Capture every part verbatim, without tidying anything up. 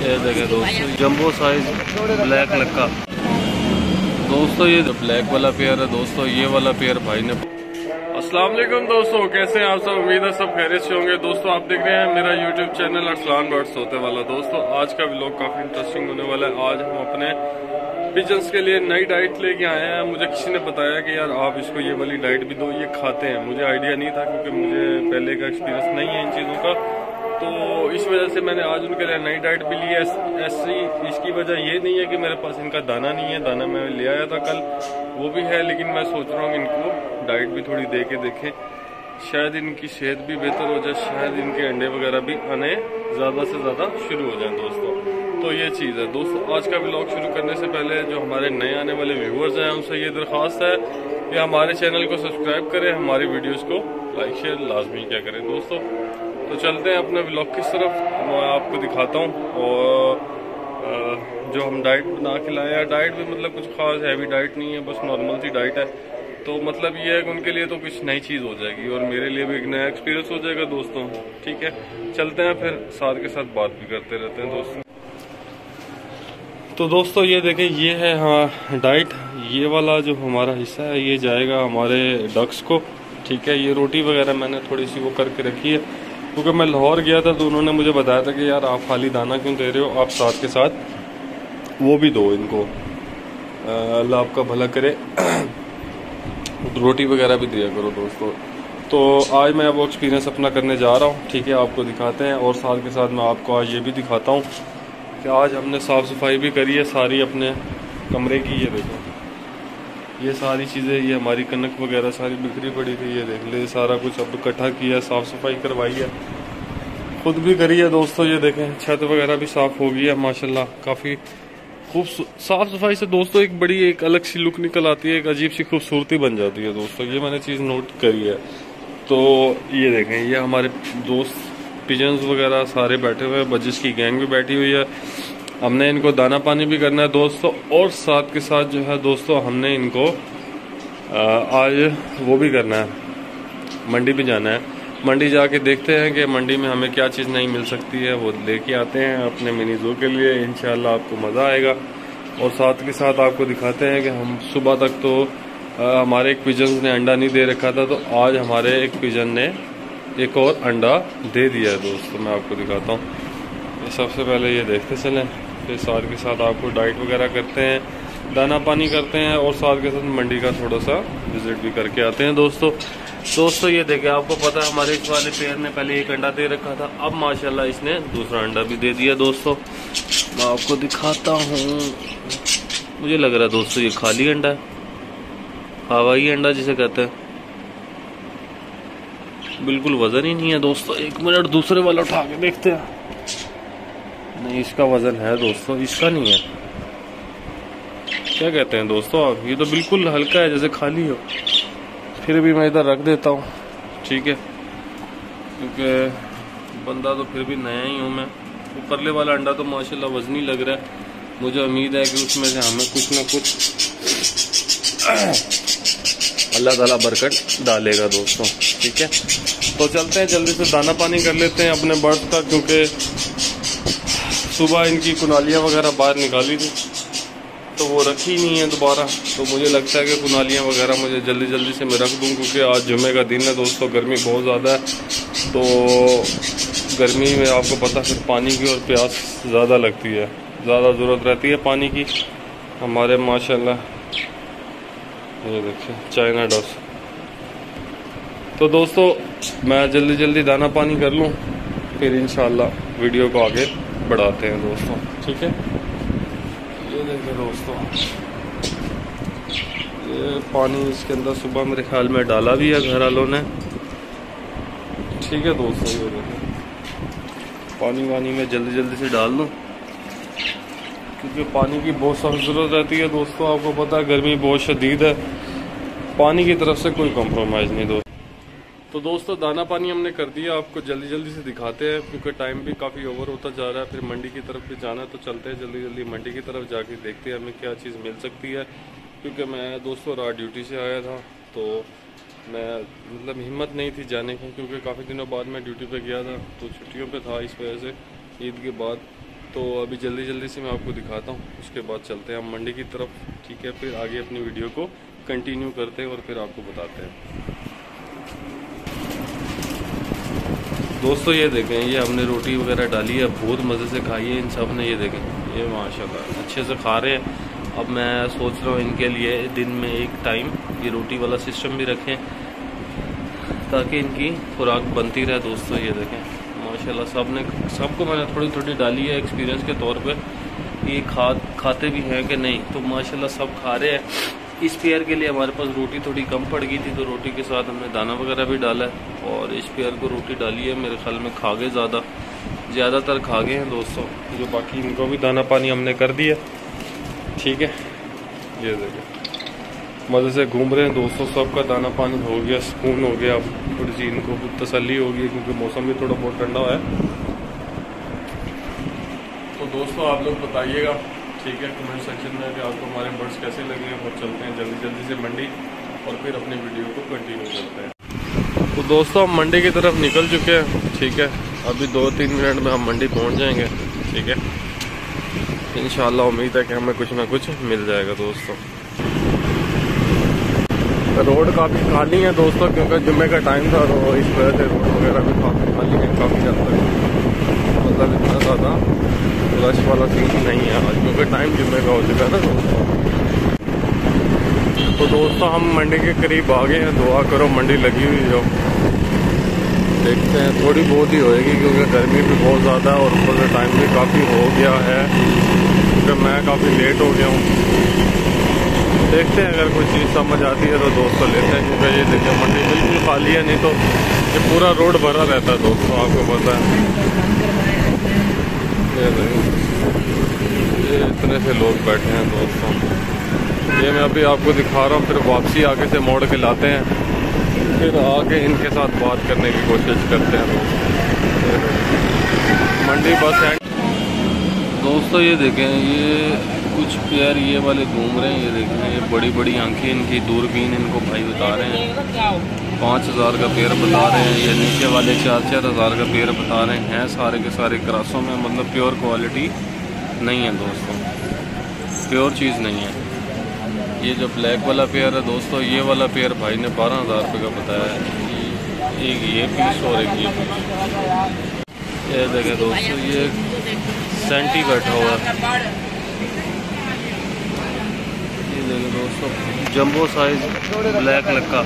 ये देखें दोस्तों जंबो साइज ब्लैक लक्का। दोस्तों ये ब्लैक वाला पेयर है दोस्तों, ये वाला पेयर भाई ने। अस्सलाम वालेकुम दोस्तों, कैसे हैं आप सब? उम्मीद है सब खैरियत से होंगे। दोस्तों आप देख रहे हैं मेरा यूट्यूब चैनल अरसलान बर्ड्स होते वाला। दोस्तों आज का व्लॉग काफी इंटरेस्टिंग होने वाला है। आज हम अपने पिजन्स के लिए नई डाइट लेके आए हैं। मुझे किसी ने बताया कि यार आप इसको ये वाली डाइट भी दो, ये खाते हैं। मुझे आइडिया नहीं था क्योंकि मुझे पहले का एक्सपीरियंस नहीं है इन चीज़ों का, तो इस वजह से मैंने आज उनके लिए नई डाइट भी ली है। ऐसी इसकी वजह ये नहीं है कि मेरे पास इनका दाना नहीं है, दाना मैं ले आया था कल, वो भी है, लेकिन मैं सोच रहा हूँ इनको डाइट भी थोड़ी दे के देखें, शायद इनकी सेहत भी बेहतर हो जाए, शायद इनके अंडे वगैरह भी आने ज़्यादा से ज़्यादा शुरू हो जाएं दोस्तों। तो ये चीज़ है दोस्तों। आज का व्लॉग शुरू करने से पहले जो हमारे नए आने वाले व्यूवर्स हैं उनसे ये दरख्वास्त है कि हमारे चैनल को सब्सक्राइब करें, हमारी वीडियोस को लाइक शेयर लाजमी क्या करें दोस्तों। तो चलते हैं अपने व्लॉग की तरफ, मैं आपको दिखाता हूँ। और जो हम डाइट बना के लाए हैं, डाइट भी मतलब कुछ खास हैवी डाइट नहीं है, बस नॉर्मल सी डाइट है। तो मतलब ये है कि उनके लिए तो कुछ नई चीज़ हो जाएगी और मेरे लिए भी एक नया एक्सपीरियंस हो जाएगा दोस्तों। ठीक है, चलते हैं फिर साथ के साथ बात भी करते रहते हैं दोस्तों। तो दोस्तों ये देखें, ये है हाँ डाइट, ये वाला जो हमारा हिस्सा है ये जाएगा हमारे डक्स को। ठीक है, ये रोटी वगैरह मैंने थोड़ी सी वो करके रखी है क्योंकि मैं लाहौर गया था तो उन्होंने मुझे बताया था कि यार आप खाली दाना क्यों दे रहे हो, आप साथ के साथ वो भी दो इनको, अल्लाह आपका भला करे, रोटी वगैरह भी दिया करो दोस्तों। तो आज मैं वो एक्सपीरियंस अपना करने जा रहा हूँ। ठीक है, आपको दिखाते हैं और साथ के साथ मैं आपको आज ये भी दिखाता हूँ कि आज हमने साफ़ सफाई भी करी है सारी अपने कमरे की। ये देखो, ये सारी चीज़ें, ये हमारी कनक वगैरह सारी बिखरी पड़ी थी, ये देख ले सारा कुछ अब इकट्ठा किया, साफ़ सफाई करवाई है, खुद भी करी है दोस्तों। ये देखें छत वगैरह भी साफ़ हो गई है माशाल्लाह, काफ़ी खूब साफ़ सफाई से दोस्तों एक बड़ी एक अलग सी लुक निकल आती है, एक अजीब सी खूबसूरती बन जाती है दोस्तों। ये मैंने चीज़ नोट करी है। तो ये देखें, ये हमारे दोस्त पिजन्स वगैरह सारे बैठे हुए हैं, बजिस की गैंग भी बैठी हुई है। हमने इनको दाना पानी भी करना है दोस्तों, और साथ के साथ जो है दोस्तों हमने इनको आज वो भी करना है, मंडी भी जाना है। मंडी जाके देखते हैं कि मंडी में हमें क्या चीज़ नहीं मिल सकती है, वो लेके आते हैं अपने मिनी ज़ू के लिए। इंशाल्लाह आपको मज़ा आएगा। और साथ के साथ आपको दिखाते हैं कि हम सुबह तक तो आ, हमारे एक पिजन ने अंडा नहीं दे रखा था, तो आज हमारे एक पिजन ने एक और अंडा दे दिया है दोस्तों। मैं आपको दिखाता हूँ। सबसे पहले ये देखते चलें, फिर साथ के साथ आपको डाइट वगैरह करते हैं, दाना पानी करते हैं, और साथ के साथ मंडी का थोड़ा सा विजिट भी करके आते हैं दोस्तों। दोस्तों ये देखें, आपको पता है हमारे इस वाले पेयर ने पहले एक अंडा दे रखा था, अब माशाल्लाह इसने दूसरा अंडा भी दे दिया दोस्तों। मैं आपको दिखाता हूँ। मुझे लग रहा है दोस्तों ये खाली अंडा है, हवाई अंडा जिसे कहते हैं, बिल्कुल वजन ही नहीं है दोस्तों। एक मिनट दूसरे वाला उठा के देखते हैं। नहीं, इसका वजन है दोस्तों, इसका नहीं है। क्या कहते हैं दोस्तों आप? ये तो बिल्कुल हल्का है, जैसे खाली हो। फिर भी मैं इधर रख देता हूँ, ठीक है, क्योंकि बंदा तो फिर भी नया ही हूँ मैं। ऊपरले वाला अंडा तो माशाल्लाह वजनी लग रहा है। मुझे उम्मीद है कि उसमें से हमें कुछ ना कुछ अल्लाह ताला बरकत डालेगा दोस्तों। ठीक है, तो चलते हैं, जल्दी से दाना पानी कर लेते हैं अपने बर्ड्स का, क्योंकि सुबह इनकी कुनालियाँ वगैरह बाहर निकाली थी तो वो रखी नहीं है दोबारा। तो मुझे लगता है कि कुनालियाँ वगैरह मुझे जल्दी जल्दी से मैं रख दूँ, क्योंकि आज जुमे का दिन है दोस्तों, गर्मी बहुत ज़्यादा है। तो गर्मी में आपको पता फिर पानी की और प्यास ज़्यादा लगती है, ज़्यादा ज़रूरत रहती है पानी की। हमारे माशाल्लाह ये देखिए चाइना डॉस। तो दोस्तों मैं जल्दी जल्दी दाना पानी कर लूँ, फिर इंशाल्लाह वीडियो को आगे बढ़ाते हैं दोस्तों। ठीक है, ये देखिए दोस्तों, ये पानी इसके अंदर सुबह मेरे ख्याल में डाला भी है घर वालों ने। ठीक है दोस्तों, ये देखिए पानी वानी में जल्दी जल्दी से डाल दूँ, क्योंकि पानी की बहुत सख्त ज़रूरत रहती है दोस्तों। आपको पता है गर्मी बहुत शदीद है, पानी की तरफ से कोई कॉम्प्रोमाइज़ नहीं दोस्तों। तो दोस्तों दाना पानी हमने कर दिया, आपको जल्दी जल्दी से दिखाते हैं क्योंकि टाइम भी काफ़ी ओवर होता जा रहा है। फिर मंडी की तरफ भी जाना है, तो चलते हैं जल्दी जल्दी मंडी की तरफ जाके देखते हैं हमें क्या चीज़ मिल सकती है। क्योंकि मैं दोस्तों रात ड्यूटी से आया था, तो मैं मतलब हिम्मत नहीं थी जाने की, क्योंकि काफ़ी दिनों बाद मैं ड्यूटी पे गया था, तो छुट्टियों पे था इस वजह से ईद के बाद। तो अभी जल्दी जल्दी से मैं आपको दिखाता हूँ, उसके बाद चलते हैं हम मंडी की तरफ। ठीक है, फिर आगे अपनी वीडियो को कंटिन्यू करते हैं और फिर आपको बताते हैं। दोस्तों ये देखें, ये हमने रोटी वगैरह डाली है, बहुत मज़े से खाई है इन सब ने। ये देखें, ये माशाल्लाह अच्छे से खा रहे हैं। अब मैं सोच रहा हूँ इनके लिए दिन में एक टाइम ये रोटी वाला सिस्टम भी रखें ताकि इनकी खुराक बनती रहे। दोस्तों ये देखें माशाल्लाह सब ने सबको मैंने थोड़ी थोड़ी डाली है एक्सपीरियंस के तौर पे, ये खा खाते भी हैं कि नहीं। तो माशाल्लाह सब खा रहे हैं। इस पेयर के लिए हमारे पास रोटी थोड़ी कम पड़ गई थी, तो रोटी के साथ हमने दाना वगैरह भी डाला है और इस पेयर को रोटी डाली है। मेरे ख्याल में खा गए ज़्यादा ज़्यादातर खा गए हैं दोस्तों, जो बाकी इनको भी दाना पानी हमने कर दिया। ठीक है, ये देखिए मज़े से घूम रहे हैं दोस्तों, सबका दाना पानी हो गया, सुकून हो गया। अब थोड़ी सी इनको तसल्ली हो गई क्योंकि मौसम भी थोड़ा बहुत ठंडा है। तो दोस्तों आप लोग बताइएगा, ठीक है, कमेंट सेक्शन में कि आपको हमारे बर्ड्स कैसे लगे हैं। और चलते हैं जल्दी जल्दी से मंडी और फिर अपनी वीडियो को कंटिन्यू करते हैं। तो दोस्तों हम मंडी की तरफ निकल चुके हैं। ठीक है, अभी दो तीन मिनट में हम मंडी पहुंच जाएंगे। ठीक है, इंशाल्लाह उम्मीद है कि हमें कुछ ना कुछ मिल जाएगा। दोस्तों रोड काफ़ी खाली है दोस्तों, क्योंकि जुम्मे का टाइम था, तो इस वजह से रोड वगैरह भी काफ़ी खाली है। काफ़ी हद तक मतलब इतना ज़्यादा रश वाला सीन नहीं है आज, क्योंकि टाइम जुम्मे का हो चुका है ना दोस्तों। तो दोस्तों हम मंडी के करीब आ गए हैं। दुआ करो मंडी लगी हुई हो, देखते हैं थोड़ी बहुत ही होएगी क्योंकि गर्मी भी बहुत ज़्यादा है और ऊपर से टाइम भी काफ़ी हो गया है, क्योंकि मैं काफ़ी लेट हो गया हूँ। देखते हैं अगर कोई चीज़ समझ आती है तो दोस्तों लेते हैं, क्योंकि ये देखिए मंडी बिल्कुल खाली है, नहीं तो ये पूरा रोड भरा रहता है दोस्तों, आपको पता है। ये ये इतने से लोग बैठे हैं दोस्तों। ये मैं अभी आपको दिखा रहा हूँ, फिर वापसी आगे से मोड़ के लाते हैं, फिर आके इनके साथ बात करने की कोशिश करते हैं दोस्तों। मंडी बस है दोस्तों। ये देखें, ये कुछ पेयर ये वाले घूम रहे हैं। ये देखें, ये बड़ी बड़ी आंखें इनकी, दूरबीन इनको भाई बता रहे हैं पाँच हज़ार का पेयर बता रहे हैं। ये नीचे वाले चार चार हज़ार का पेयर बता रहे हैं। सारे के सारे क्रॉसों में, मतलब प्योर क्वालिटी नहीं है दोस्तों, प्योर चीज़ नहीं है। ये जो ब्लैक वाला पेयर है दोस्तों, ये वाला पेयर भाई ने बारह हज़ार रुपये का बताया है। एक ये पीस और एक ये पीस। ये देखें दोस्तों, ये सेंटी बैठा हुआ है। ये देखें दोस्तों, जंबो साइज ब्लैक लक्का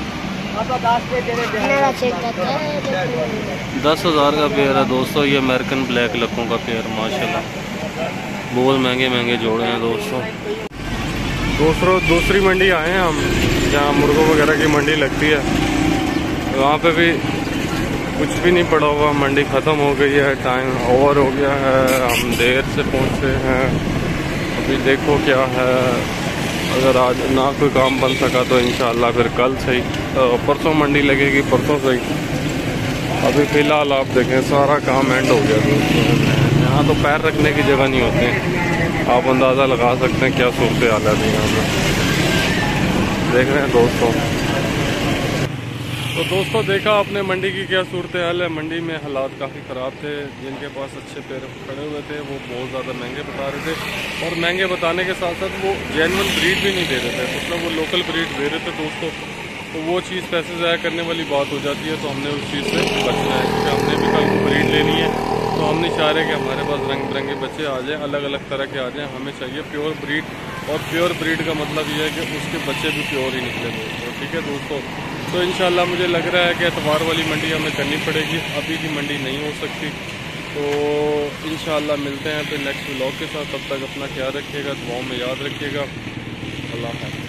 दस हज़ार का पेयर है दोस्तों। ये अमेरिकन ब्लैक लक्कों का पेयर माशाल्लाह बहुत महंगे महंगे जोड़े हैं दोस्तों। दोस्तों दूसरी मंडी आए हैं हम, जहाँ मुर्गों वगैरह की मंडी लगती है। वहाँ पे भी कुछ भी नहीं पड़ा हुआ, मंडी ख़त्म हो गई है, टाइम ओवर हो गया है, हम देर से पहुँचे हैं। अभी देखो क्या है, अगर आज ना कोई काम बन सका तो इंशाल्लाह फिर कल सही, तो परसों मंडी लगेगी, परसों सही। अभी फ़िलहाल आप देखें सारा काम एंड हो गया दोस्तों। यहाँ तो पैर रखने की जगह नहीं होते हैं, आप अंदाज़ा लगा सकते हैं क्या सूरत हाल है यहाँ पर। देख रहे हैं दोस्तों। तो दोस्तों देखा आपने मंडी की क्या सूरत हाल है। मंडी में हालात काफ़ी ख़राब थे। जिनके पास अच्छे पेड़ खड़े हुए थे वो बहुत ज़्यादा महंगे बता रहे थे, और महंगे बताने के साथ साथ वो जेन्युइन ब्रीड भी नहीं दे रहे थे, मतलब वो लोकल ब्रीड दे रहे थे दोस्तों। तो वो चीज़ पैसे ज़ाया करने वाली बात हो जाती है, तो हमने उस चीज़ से बचना है, क्योंकि हमने भी कल को ब्रीड लेनी है। तो हम नहीं चाह रहे कि हमारे पास रंग बिरंगे बच्चे आ जाएँ, अलग अलग तरह के आ जाएँ। हमें चाहिए प्योर ब्रीड, और प्योर ब्रीड का मतलब ये है कि उसके बच्चे भी प्योर ही निकले दोस्तों। ठीक है दोस्तों, तो इंशाल्लाह मुझे लग रहा है कि एतवार वाली मंडी हमें करनी पड़ेगी, अभी की मंडी नहीं हो सकती। तो इंशाल्लाह मिलते हैं फिर नेक्स्ट व्लॉग के साथ। तब तक अपना ख्याल रखिएगा, दुआओं में याद रखिएगा। अल्लाह हाफ़िज़।